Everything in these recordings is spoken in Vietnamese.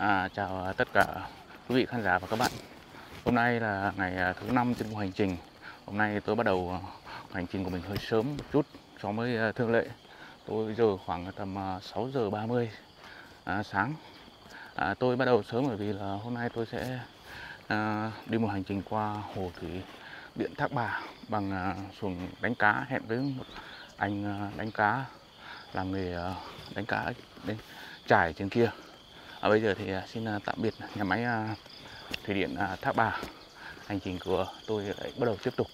Chào tất cả quý vị khán giả và các bạn. Hôm nay là ngày thứ 5 trên cuộc hành trình. Hôm nay tôi bắt đầu hành trình của mình hơi sớm một chút so với thường lệ. Tôi giờ khoảng tầm 6 giờ 30 sáng. Tôi bắt đầu sớm bởi vì là hôm nay tôi sẽ đi một hành trình qua hồ thủy điện Thác Bà bằng xuồng đánh cá, hẹn với một anh đánh cá làm nghề đánh cá trải trên kia. Bây giờ thì xin tạm biệt nhà máy thủy điện Thác Bà. Hành trình của tôi lại bắt đầu tiếp tục.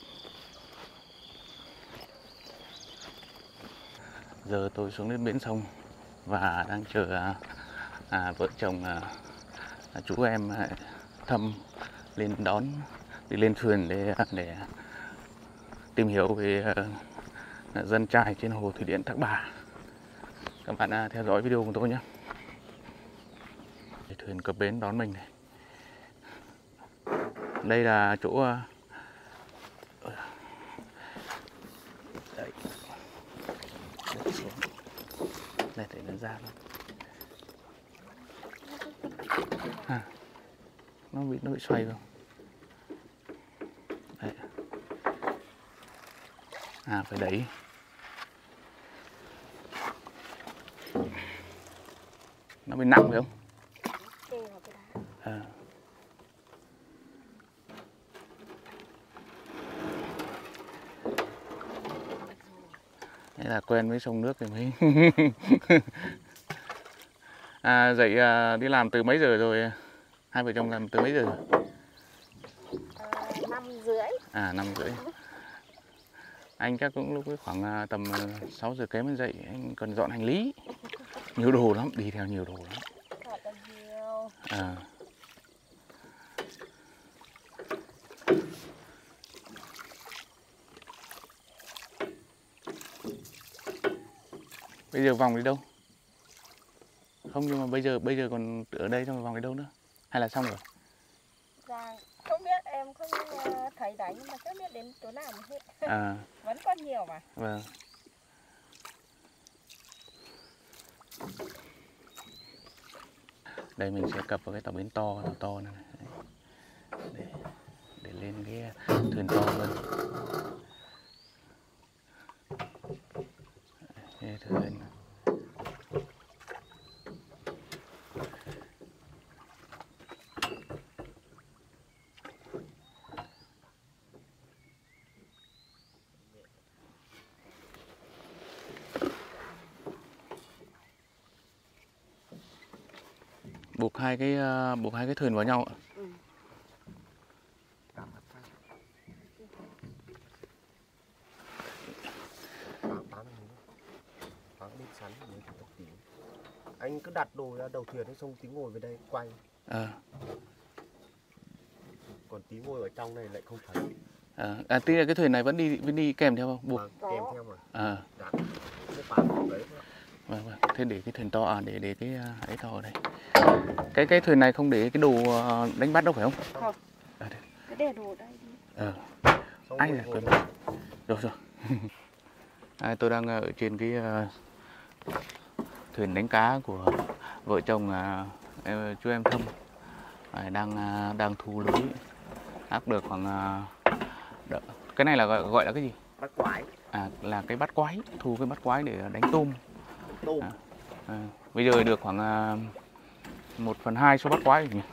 Giờ tôi xuống đến bến sông và đang chờ vợ chồng chú em Thâm lên đón, đi lên thuyền để tìm hiểu về dân chài trên hồ thủy điện Thác Bà. Các bạn theo dõi video của tôi nhé. Thuyền cập bến đón mình này. Đây là chỗ đây. Đây để nó ra luôn. Nó bị xoay không? Đấy. Phải đẩy. Nó bị nặng phải không? Thế là quen với sông nước thì mới dậy đi làm từ mấy giờ rồi? Hai vợ chồng làm từ mấy giờ rồi? 5:30. 5:30. Anh chắc cũng lúc khoảng tầm 6 giờ kém mới dậy. Anh cần dọn hành lý. Nhiều đồ lắm, đi theo nhiều đồ lắm. Bây giờ vòng đi đâu? Không, nhưng mà bây giờ còn ở đây xong rồi vòng đi đâu nữa? Hay là xong rồi? Dạ, không biết, em không thấy đấy, nhưng mà chưa biết đến chỗ nào mà hết. Vẫn còn nhiều mà. Vâng. Đây mình sẽ cập vào cái tàu bến to này. Để lên cái thuyền to hơn. Đây, thuyền. Buộc hai cái thuyền vào nhau ạ. Anh cứ đặt đồ ra đầu thuyền ấy, xong tí ngồi về đây quay. Còn tí ngồi ở trong này lại không thấy. Tuy là cái thuyền này vẫn đi kèm theo không? Buộc. Kèm theo mà. Vâng. Thế để cái thuyền to để cái ấy to ở đây. Cái thuyền này không để cái đồ đánh bắt đâu phải không? Không. Cứ để đồ đây đi. Ai là quên rồi. Tôi đang ở trên cái thuyền đánh cá của vợ chồng chú em Thâm. Đang thu lưới. Áp được khoảng cái này là gọi là cái gì? Bắt quái. Là cái bắt quái, thu cái bắt quái để đánh tôm. Bây giờ được khoảng 1/2 số bắt quái nhỉ?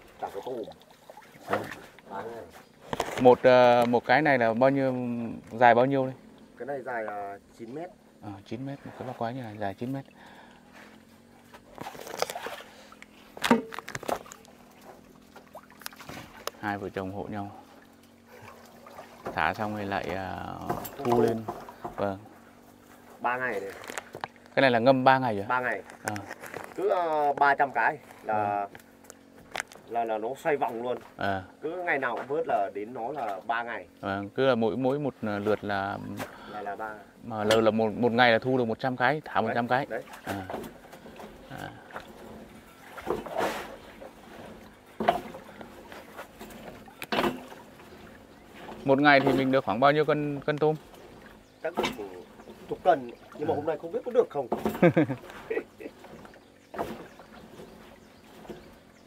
Một cái này là bao nhiêu, dài bao nhiêu đây? Cái này dài là 9 mét. 9 mét, một cái bắt quái như này dài 9 mét. Hai vợ chồng hộ nhau. Thả xong rồi lại thu lên. Vâng. 3 ngày này. Cái này là ngâm 3 ngày rồi? 3 ngày. Cứ 300 cái là nó xoay vòng luôn. Cứ ngày nào cũng vớt là đến nó là 3 ngày. Cứ là mỗi một lượt là 3. mà là một ngày là thu được 100 cái, thả 100 cái. Đấy. Một ngày thì mình được khoảng bao nhiêu cân tôm? Chắc được chục cân, nhưng mà hôm nay không biết có được không.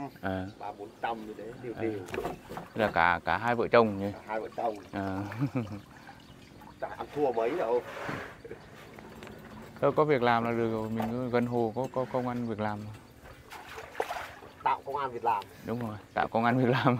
300-400 như thế đều đều. Là cả hai vợ chồng nhỉ? Hai vợ chồng. Chả ăn thua mấy đâu. Thôi có việc làm là được rồi, mình cứ gần hồ có công ăn việc làm. Tạo công ăn việc làm. Đúng rồi, tạo công ăn việc làm.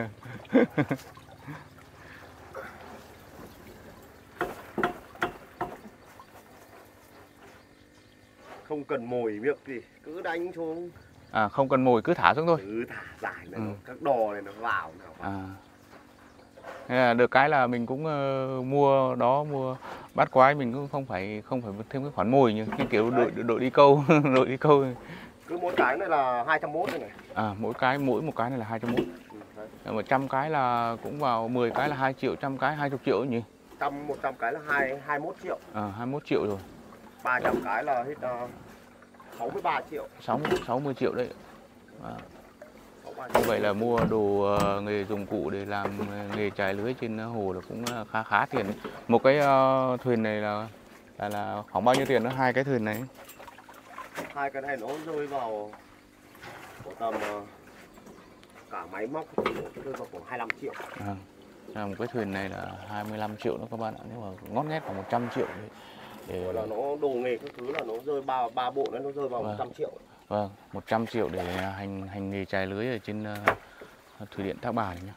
Không cần mồi miệng gì, cứ đánh xuống. À, không cần mồi cứ thả xuống thôi. Cứ thả giải này, các đò này nó vào nào. Thế là được cái là mình cũng mua bát quái, mình cũng không phải thêm cái khoản mồi như kiểu đội đi câu. Đội đi câu. Cứ mỗi cái này là 240 này. Mỗi một cái này là 240. 100 cái là cũng vào 10 cái là 2 triệu, 100 cái 20 triệu nhỉ? 100 cái là 21 triệu. 21 triệu rồi. 300 cái là hết 63 triệu. 60 triệu đấy. Như vậy là mua đồ nghề dụng cụ để làm nghề chài lưới trên hồ là cũng khá tiền đấy. Một cái thuyền này là khoảng bao nhiêu tiền đó, hai cái thuyền này? Hai cái này nó rơi vào tầm cả máy móc thì rơi vào khoảng 25 triệu. Một cái thuyền này là 25 triệu đó các bạn ạ, nếu mà ngót nghét khoảng 100 triệu để là nó đồ nghề các thứ là nó rơi ba bộ nó rơi vào 100 triệu. Vâng, 100 triệu để hành nghề chài lưới ở trên thủy điện Thác Bà này nhá.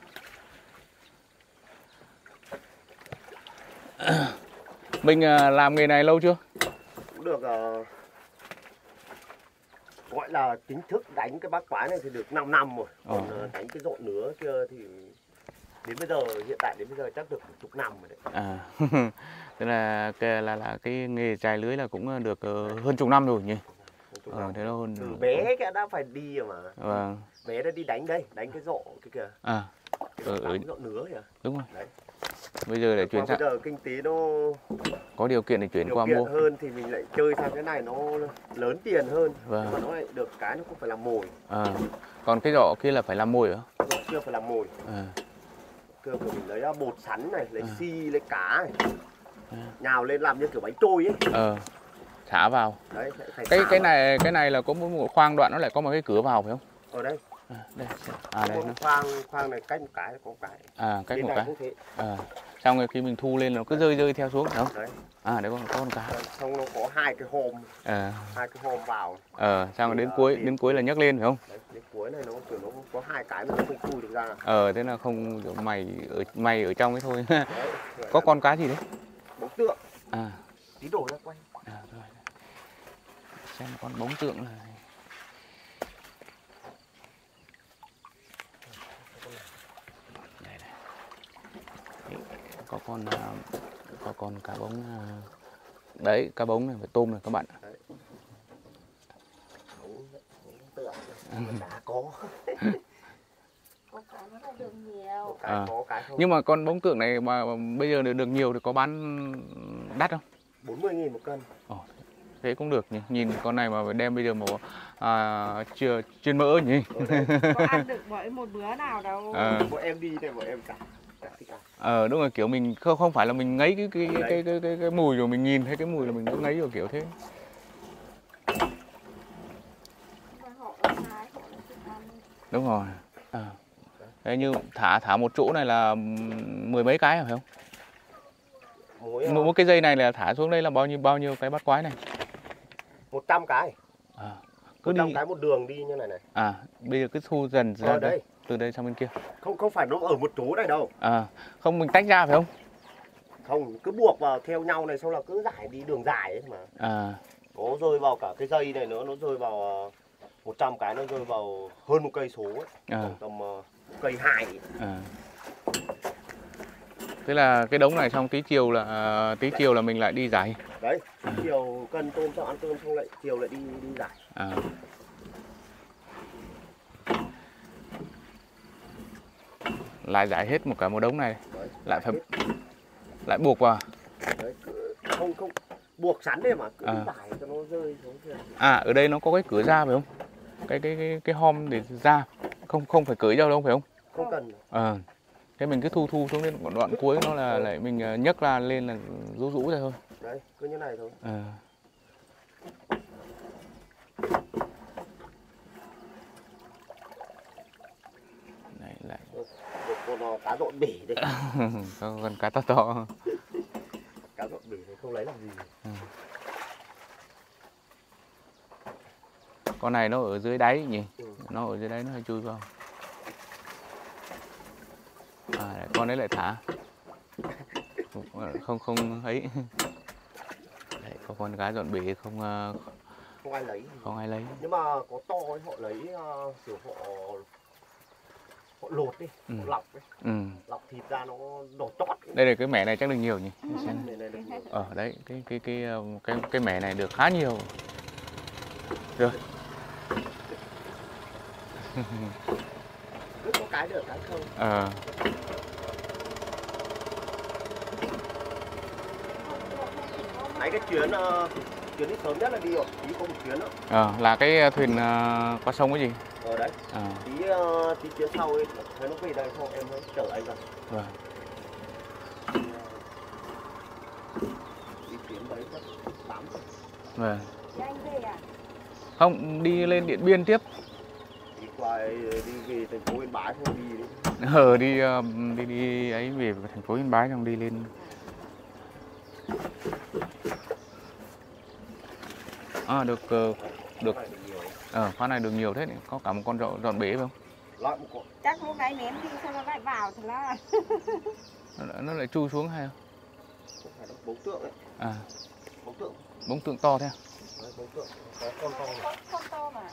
Mình làm nghề này lâu chưa? Cũng được gọi là chính thức đánh cái bát quái này thì được 5 năm rồi. Còn đánh cái rộn nứa kia thì đến bây giờ, hiện tại đến bây giờ chắc được chục năm rồi đấy. Tức là cái nghề chài lưới là cũng được hơn chục năm rồi nhỉ? Thế đó hơn. Từ bé cái đã phải đi rồi mà. Vâng. Bé đã đi đánh đây, đánh cái rộ cái kìa. Cái rộ nứa kìa. Đúng rồi. Đấy. Bây giờ lại chuyển sang. Bây giờ kinh tế nó có điều kiện để chuyển qua mua hơn thì mình lại chơi sang cái này nó lớn tiền hơn. Vâng. Mà nó lại được cái nó không phải làm mồi. Còn cái rọ kia là phải làm mồi hả? Rọ kia phải làm mồi. Kia của mình lấy bột sắn này, lấy xi, lấy cá này. Nhào lên làm như kiểu bánh trôi ấy. Thả vào. Đấy, cái này là có một khoang đoạn nó lại có một cái cửa vào phải không? Ở đây. Đây. Đây khoang này cách một cái có một cái. Cách một cái. Xong rồi khi mình thu lên nó cứ rơi theo xuống phải không? Đấy. Đấy có con cá. Xong nó có hai cái hòm. Hai cái hòm vào. Xong rồi đến cuối là nhấc lên phải không? Đấy, đến cuối này nó kiểu nó có hai cái mà nó không chui được ra. Thế là không mày ở trong ấy thôi. Đấy, có con cá gì đấy? Bóng tượng. Tí đổ ra quay. Rồi. Xem con bóng tượng là đây này. Có con cá bóng đấy, cá bóng này phải tôm này các bạn. Bóng tượng. Cá có. Có cá nó lại được nhiều. Có cái không. Nhưng mà con bóng tượng này mà bây giờ được nhiều thì có bán đắt không? 40.000 một cân. Thế cũng được nhỉ. Nhìn con này mà đem bây giờ mà chiên mỡ nhỉ. Có ăn được mỗi một bữa nào đâu. Bọn em đi này bọn em cả thích ăn. Đúng rồi, kiểu mình không phải là mình ngấy cái mùi rồi mình nhìn thấy cái mùi là mình cũng ngấy rồi kiểu thế. Đúng rồi. Thế như thả một chỗ này là 10 mấy cái phải không? Mỗi cái dây này là thả xuống đây là bao nhiêu cái bát quái này? 100 cái. Cứ 100 đi cái một đường đi như này này. Bây giờ cứ thu dần ra đây. Từ đây sang bên kia. Không phải nó ở một chỗ này đâu. Không mình tách ra phải không? Không, cứ buộc vào theo nhau này xong là cứ giải đi đường dài ấy mà. Nó rơi vào cả cái dây này nữa, nó rơi vào 100 cái, nó rơi vào hơn một cây số ấy. Tầm cây 2. Thế là cái đống này xong tí chiều là mình lại đi giải. Đấy, chiều cân tôm xong ăn cơm xong lại chiều lại đi giải. Lại giải hết cả một đống này. Đấy, lại buộc vào. Đấy, không buộc sắn đây mà cứ giải cho nó rơi xuống kia. Ở đây nó có cái cửa ra phải không? Cái hom để ra. Không phải cưỡi đâu đâu phải không? Không cần. Thế mình cứ thu xuống đến một đoạn cuối nó là lại mình nhấc ra lên là rũ ra thôi. Đấy, cứ như này thôi. cá rộn bể đây. Con cá to to. Cá rộn bể không lấy làm gì. Con này nó ở dưới đáy nhỉ? Nó ở dưới đáy nó hay chui vào. Con đấy lại thả. Không ấy. Đấy, có con cá dọn bể không ai lấy. Không ai lấy. Nhưng mà có to ấy, họ lấy kiểu họ lột đi, họ lọc đi. Lọc thịt ra nó đỏ chót. Đây là cái mẻ này chắc được nhiều nhỉ? Đấy, cái mẻ này được khá nhiều. Rồi. Cứ có cái được cái không. Đấy, cái chuyến đi sớm nhất là đi rồi, đi có một chuyến đó. Là cái thuyền qua sông cái gì? Đấy. Tí chuyến sau ấy, thấy nó về đây xong em mới chở anh vào. Vâng. Đi chuyến đấy chắc 8 giờ. Vâng. Anh về à? Không, đi lên Điện Biên tiếp. Đi về thành phố Yên Bái không đi đi. Đi ấy về thành phố Yên Bái xong đi lên. Được. Khoa này được nhiều thế này, có cả một con dọn bể không? Chắc hôm nay ném đi xong nó lại vào thì là nó lại chui xuống hay không? Không phải bóng tượng ấy. Bóng tượng to thế à? Đấy, bóng tượng có con to này. Con to mà.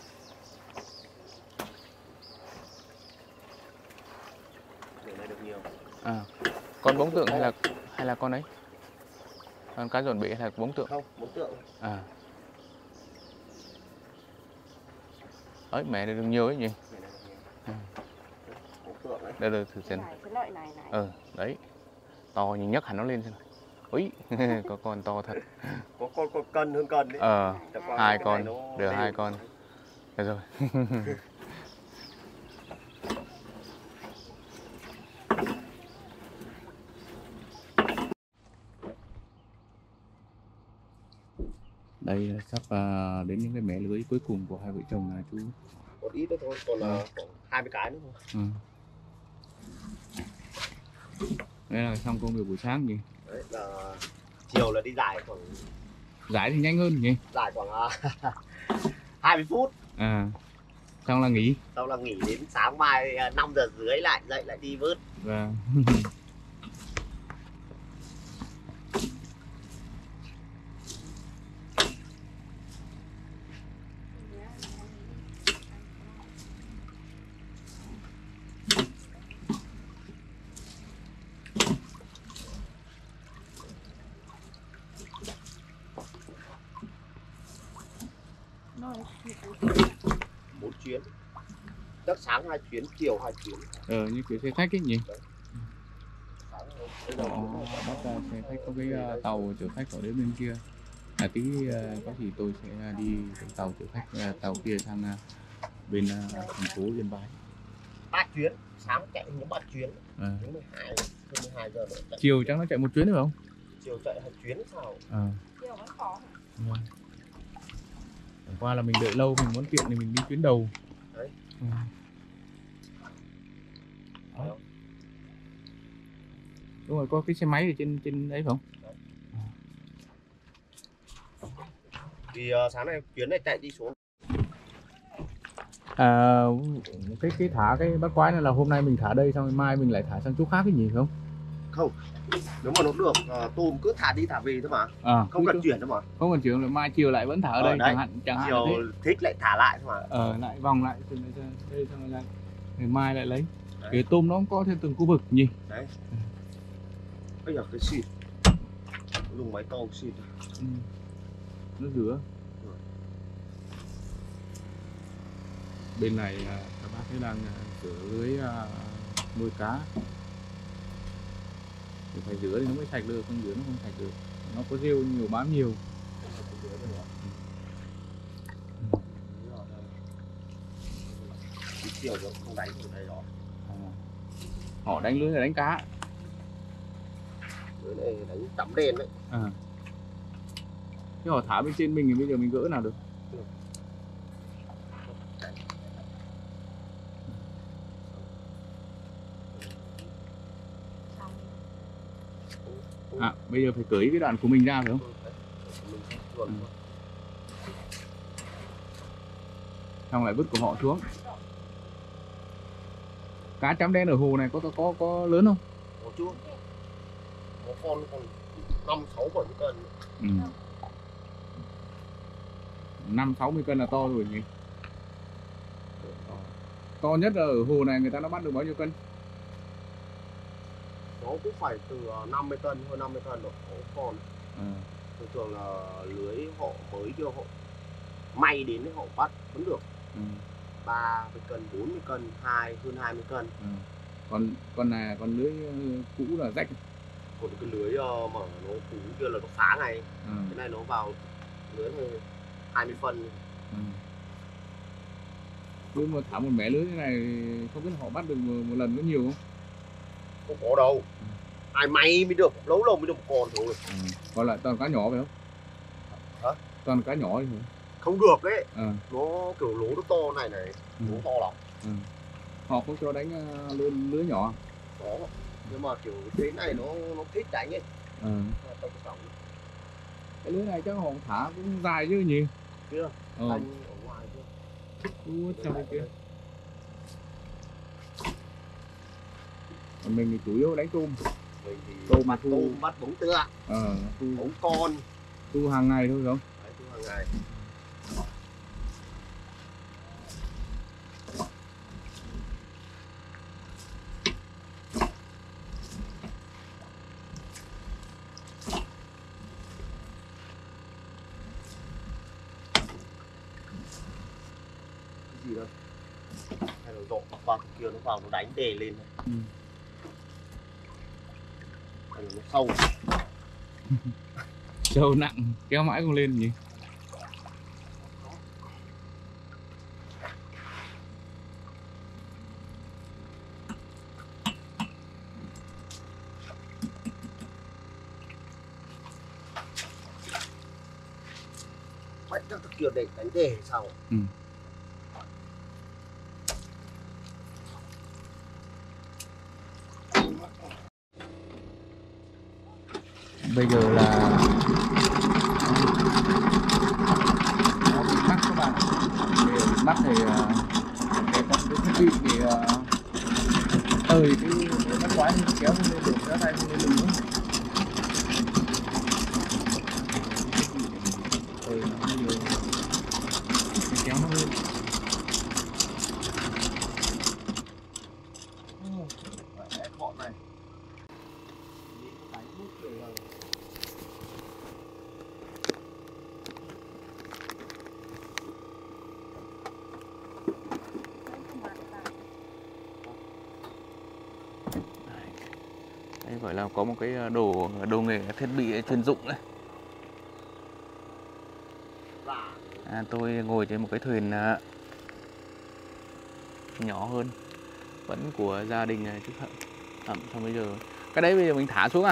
Để này được nhiều. Con bóng tượng hay là con ấy? Con cá dọn bể hay là bóng tượng? Không, bóng tượng. Ấy, mẹ này được nhiều ấy nhỉ? Bóng tượng đấy. Đây thử xem. Cái loại này. Đấy. To nhìn nhấc hẳn nó lên xem. Úi, có con to thật. Có con cân hơn cân đấy. 2 con, đều 2 con. Được rồi. Đây sắp đến những cái mẻ lưới cuối cùng của hai vợ chồng là chú. Còn ít nữa thôi, còn là khoảng 20 cái nữa thôi. Đây là xong công việc buổi sáng nhỉ? Đấy là chiều là đi giải khoảng. Giải thì nhanh hơn nhỉ? Giải khoảng 20 phút. Xong là nghỉ. Xong là nghỉ đến sáng mai 5 giờ rưỡi lại dậy lại đi vớt. Vâng. Bốn chuyến. Chắc sáng 2 chuyến, chiều 2 chuyến. Như kiểu xe khách ấy nhỉ? Bắt xe khách có cái tàu chở khách ở đến bên kia. Tí có gì tôi sẽ đi tàu chở khách tàu kia sang bên thành phố Yên Bái. 3 chuyến, sáng chạy những 3 chuyến. Đến 12 giờ nữa. Chiều chắc nó chạy một chuyến nữa không? Chiều chạy 2 chuyến sao? Chiều vẫn khó. Qua là mình đợi lâu, mình muốn tiện thì mình đi chuyến đầu. Đấy. Đúng rồi, có cái xe máy ở trên đấy không? Vì sáng nay chuyến này chạy đi xuống. Cái thả cái bát quái này là hôm nay mình thả đây xong rồi mai mình lại thả sang chỗ khác cái gì không? Không. Nếu mà nó được tôm cứ thả đi thả về thôi mà. Không cần chuyển đâu mà. Không cần chuyển, mai chiều lại vẫn thả ở đây chẳng hạn chiều thích lại thả lại thôi mà. Lại vòng lại từ đây xong rồi lại ngày mai lại lấy. Cái tôm nó cũng có theo từng khu vực nhỉ? Đấy. Bây giờ cái xịt dùng máy to xịt. Nó rửa. Bên này các bác thấy đang rửa lưới nuôi cá. Thì phải rửa thì nó mới sạch được, không rửa nó không sạch được. Nó có rêu nhiều, bám nhiều. Chiều nó không đánh ở đây đó. Họ đánh lưới là đánh cá. Lưới này đánh tắm đen đấy. Chứ họ thả bên trên mình thì bây giờ mình gỡ nào được. À, bây giờ phải cưới cái đoạn của mình ra phải không? Xong lại vứt của họ xuống. Cá chấm đen ở hồ này có lớn không? Có chứ. Có con còn 5-6-7 cân. 5-60 cân là to rồi nhỉ? To nhất là ở hồ này người ta nó bắt được bao nhiêu cân? Nó cũng phải từ 50 cân, hơn 50 cân rồi, có con. Thường thường là lưới họ mới đưa họ may đến họ bắt vẫn được. 30 cân, 40 cân, hơn 20 cân. Còn lưới cũ là rách. Còn cái lưới mà nó cũ kia là nó phá ngay. Cái này nó vào lưới này 20 phân. Nhưng mà thả một mẻ lưới thế này không biết họ bắt được một lần có nhiều không? Không có đâu. Ai may mới được, lâu lâu mới được một con thôi. Còn lại toàn cá nhỏ phải không? Hả? Toàn cá nhỏ thôi. Không được ấy. Nó kiểu lố nó to này, lố to lắm. Họ không cho đánh lưới nhỏ. Có. Nhưng mà kiểu thế này nó thích đánh ấy. Cái lưới này chắc họ thả cũng dài chứ nhỉ? Kia. Đánh ở ngoài kia. Trong bên kia. Còn mình thì chủ yếu đánh tôm. Mình thì tôm bắt bóng tựa. Bóng con. Tu hàng ngày thôi không? Đấy, tu hàng ngày. Cái gì đâu? Hay là dọ qua kia nó vào nó đánh đề lên này. Hay là nó sâu. Sâu nặng kéo mãi không lên nhỉ? Bắt các thực kia để đánh đề sao? Bây giờ là nó bị mắc các bạn. Để mắc thì để có cái thiết bị để tời cái bắt quái kéo lên được cái này lên được nữa. Tời nó nhiều kéo nó lên. Bọn này. Đấy gọi là có một cái đồ nghề thiết bị chuyên dụng đấy. Tôi ngồi trên một cái thuyền nhỏ hơn, vẫn của gia đình này chứ không. Xong bây giờ cái đấy bây giờ mình thả xuống à?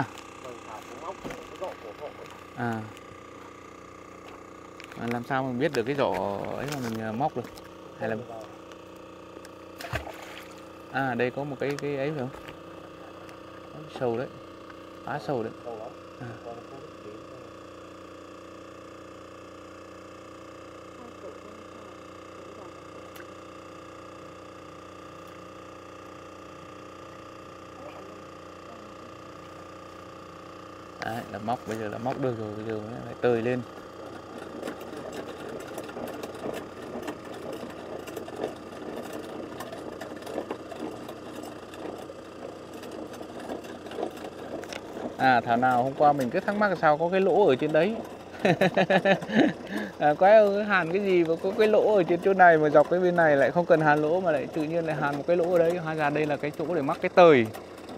Làm sao mình biết được cái giỏ ấy mà mình móc được? Hay là đây có một cái ấy phải không? Sâu đấy, phá sâu đấy. Đấy, là móc, bây giờ là móc được rồi, bây giờ mới lại tơi lên. Thảo nào hôm qua mình cứ thắc mắc là sao có cái lỗ ở trên đấy. Quái hàn cái gì mà có cái lỗ ở trên chỗ này mà dọc cái bên này lại không cần hàn lỗ mà lại tự nhiên lại hàn một cái lỗ ở đấy. Hóa ra đây là cái chỗ để mắc cái tời.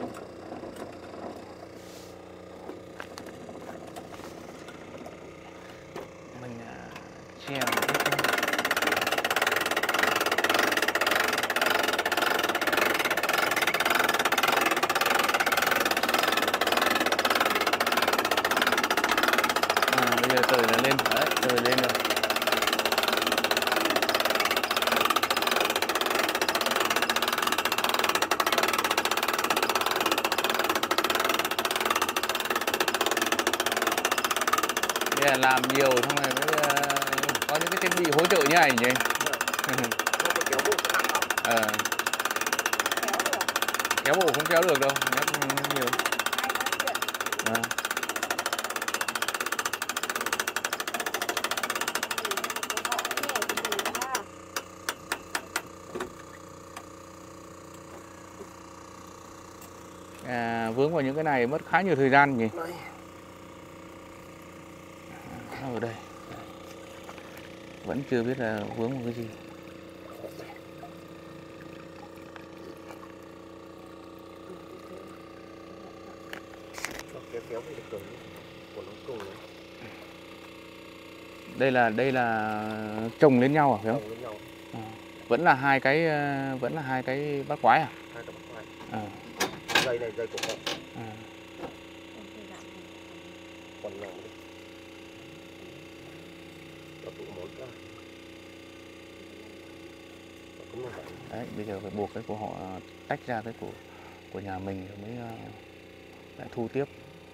Mình treo bây giờ tời là lên, đấy, tời lên rồi. làm nhiều xong rồi mới có những cái thiết bị hỗ trợ như này nhỉ. Kéo bộ không kéo được đâu, nhắc nhiều. Vướng vào những cái này mất khá nhiều thời gian nhỉ. Ở đây vẫn chưa biết là vướng vào cái gì. Đây là chồng lên nhau à, phải không? Vẫn là hai cái bát quái à? Hai cái bát quái. Dây này dây của họ. Còn nhỏ đi. Tụ mối cả. Đấy, bây giờ phải buộc cái của họ tách ra cái của nhà mình rồi mới lại thu tiếp.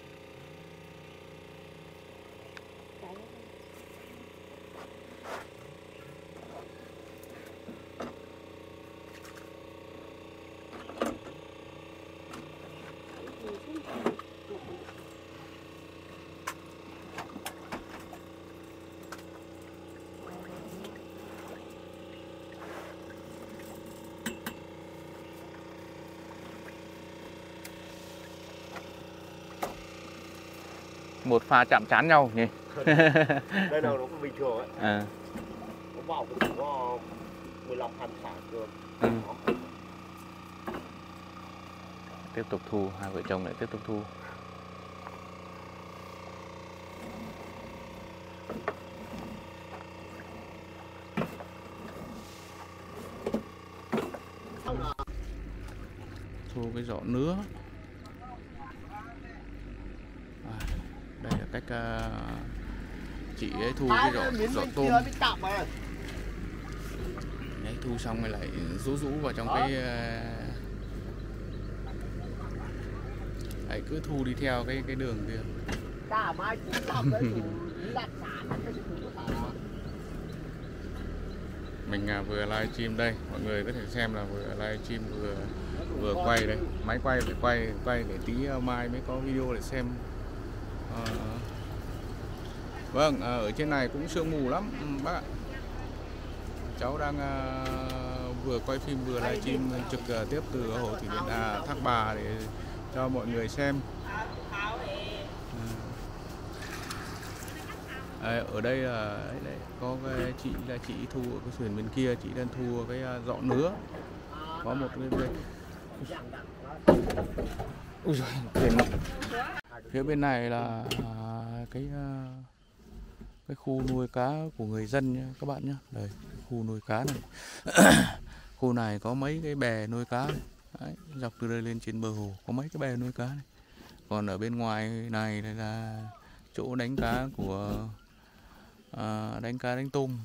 Một pha chạm trán nhau nhỉ. Đây nào nó cũng bình thường ấy. Nó vào cũng chỉ có 15-20 sản cơ. Tiếp tục thu, hai vợ chồng lại tiếp tục thu. Thu cái giỏ nứa. Đây là cách chị ấy thu cái giỏ tôm. Đấy, thu xong rồi lại rũ vào trong cái đấy, cứ thu đi theo cái đường kia. Mình vừa live stream đây, mọi người có thể xem là vừa live stream vừa quay đây. Máy quay phải quay để tí mai mới có video để xem. Vâng, ở trên này cũng sương mù lắm bác ạ. Cháu đang vừa quay phim vừa livestream trực tiếp từ hồ thủy điện Thác Bà để cho mọi người xem. Ở đây là có cái chị thu ở cái thuyền bên kia, chị đang thu cái giỏ nứa. Có một cái ui giời, phía bên này là cái khu nuôi cá của người dân nhé các bạn nhé. Đây, khu nuôi cá này. Khu này có mấy cái bè nuôi cá này. Đấy, dọc từ đây lên trên bờ hồ có mấy cái bè nuôi cá này. Còn ở bên ngoài này là chỗ đánh cá của đánh cá đánh tôm.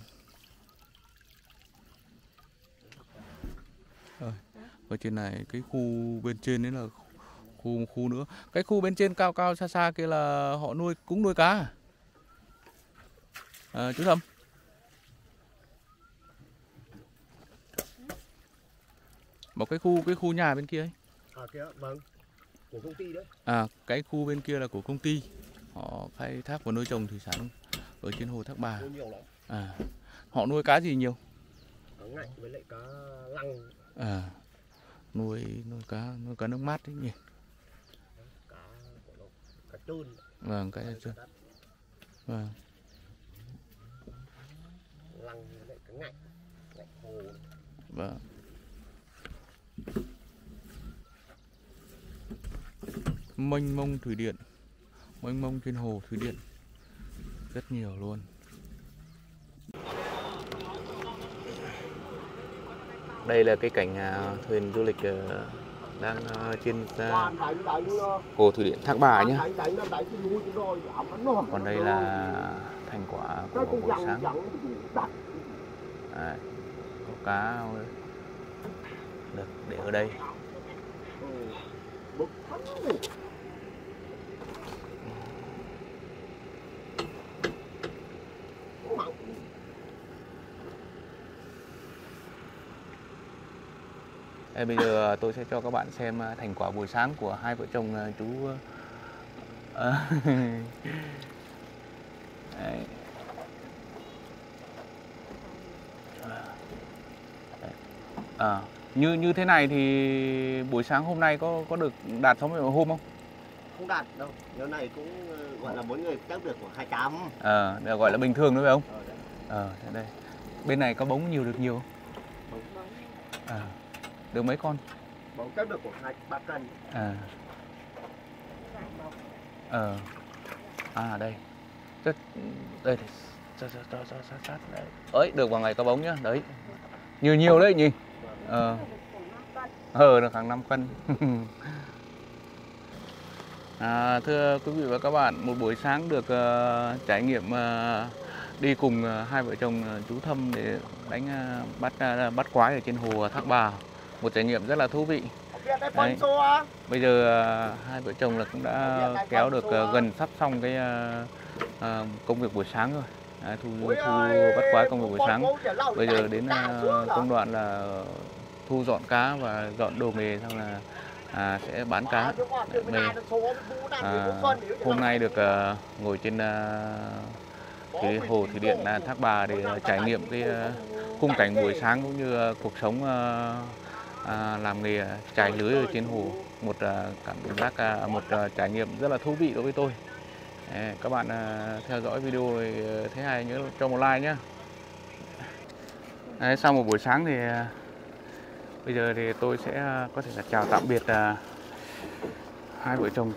Ở trên này cái khu bên trên đấy là khu nữa. Cái khu bên trên cao cao xa xa kia là họ cũng nuôi cá à? Chú Thâm. Một cái khu nhà bên kia ấy. Kìa, vâng. Của công ty đấy. Cái khu bên kia là của công ty. Họ khai thác và nuôi trồng thủy sản ở trên hồ Thác Bà. Họ nuôi cá gì nhiều? Cá ngạnh với lại cá lăng. Nuôi cá nước mát đấy nhỉ. Cá trơn. Vâng, cá trơn. Vâng. Lăng với lại cá ngạnh hồ. Vâng. Mênh mông thủy điện, mênh mông trên hồ thủy điện rất nhiều luôn. Đây là cái cảnh thuyền du lịch đang trên hồ thủy điện Thác Bà nhé. Còn đây là thành quả của buổi sáng. Đấy, có cá được để ở đây. Bây giờ tôi sẽ cho các bạn xem thành quả buổi sáng của hai vợ chồng chú. Đấy. Như thế này thì buổi sáng hôm nay có được đạt 60 hôm không? Không đạt đâu, giờ này cũng gọi là mỗi người chắc được khoảng 200. Được gọi là bình thường đúng không? Đây. Bên này có bóng nhiều được nhiều không? Được mấy con? Bóng chắc được khoảng 2-3 cân. Đây. Đây sát đấy. Ấy, được vào ngày có bóng nhá. Đấy. Nhiều đấy nhỉ? Được khoảng 5 cân. Thưa quý vị và các bạn, một buổi sáng được trải nghiệm đi cùng hai vợ chồng chú Thâm để bắt quái ở trên hồ Thác Bà. Một trải nghiệm rất là thú vị. Đấy. Bây giờ hai vợ chồng là cũng đã kéo được gần sắp xong cái công việc buổi sáng rồi. Thu bắt quái công việc buổi sáng. Bây giờ đến công đoạn là thu dọn cá và dọn đồ nghề, xong là sẽ bán cá. Hôm nay được ngồi trên cái hồ thủy điện Thác Bà để trải nghiệm cái khung cảnh buổi sáng cũng như cuộc sống làm nghề chài lưới ở trên hồ. Một cảm giác một trải nghiệm rất là thú vị đối với tôi. Các bạn theo dõi video thấy hay nhớ cho một like nhé. Sau một buổi sáng thì bây giờ thì tôi sẽ có thể là chào tạm biệt hai vợ chồng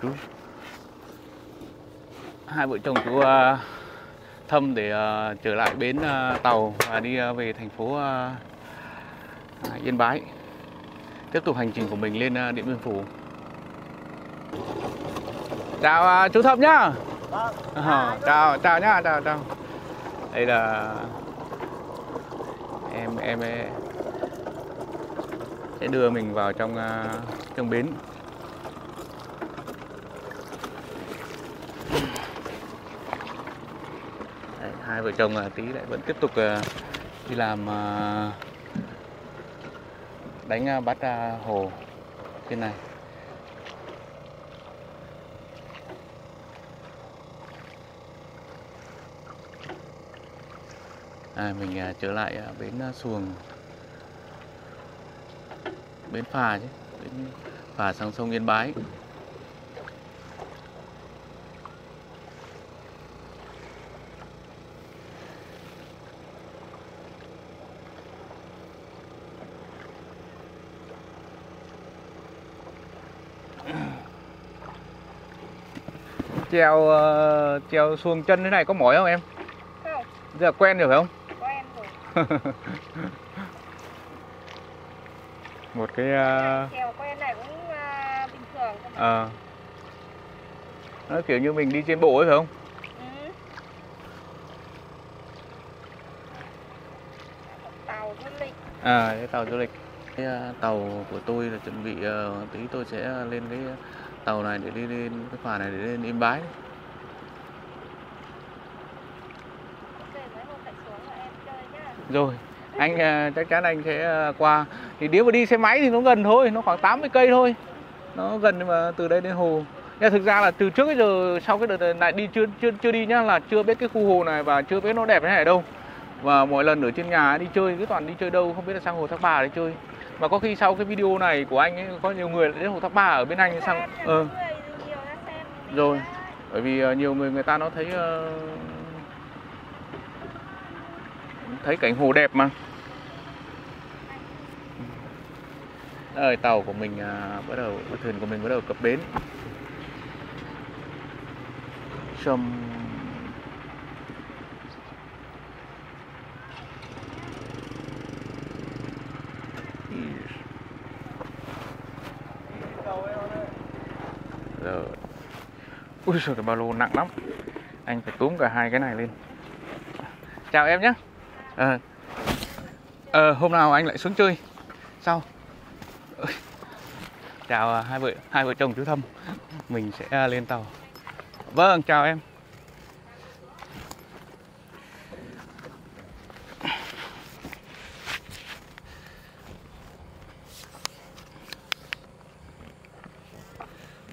chú Thâm để trở lại bến tàu và đi về thành phố Yên Bái, tiếp tục hành trình của mình lên Điện Biên Phủ. Chào chú Thâm nhá. Chào nhá, chào. Đây là em sẽ đưa mình vào trong bến. Đấy, hai vợ chồng tí lại vẫn tiếp tục đi làm đánh bắt hồ trên này. Mình trở lại bến xuồng, bến phà chứ, bến phà sang sông Yên Bái. Trèo xuồng chân thế này có mỏi không em? Không. Giờ quen rồi phải không? Quen rồi. Một cái trèo quen này cũng bình thường thôi. Nó kiểu như mình đi trên bộ ấy phải không? Tàu du lịch. Cái tàu du lịch. Cái tàu của tôi là chuẩn bị tí tôi sẽ lên cái tàu này để đi lên cái phà này để lên Yên Bái. Rồi, anh chắc chắn anh sẽ qua. Thì nếu mà đi xe máy thì nó gần thôi, nó khoảng 80 cây thôi. Nó gần mà từ đây đến hồ. Nhưng thực ra là từ trước đến giờ sau cái đợt này đi chưa đi nhá, là chưa biết cái khu hồ này và chưa biết nó đẹp thế này đâu. Và mỗi lần ở trên nhà đi chơi cứ toàn đi chơi đâu, không biết là sang hồ Thác Bà để chơi. Mà có khi sau cái video này của anh ấy có nhiều người đến hồ Thác Bà ở bên anh sang rồi. Bởi vì nhiều người ta nó thấy cảnh hồ đẹp mà. Tàu của mình thuyền của mình bắt đầu cập bến. Rồi. Ui giời, cái ba lô nặng lắm. Anh phải túm cả hai cái này lên. Chào em nhé. Hôm nào anh lại xuống chơi sau. Chào hai vợ chồng chú Thâm. Mình sẽ lên tàu. Vâng, chào em.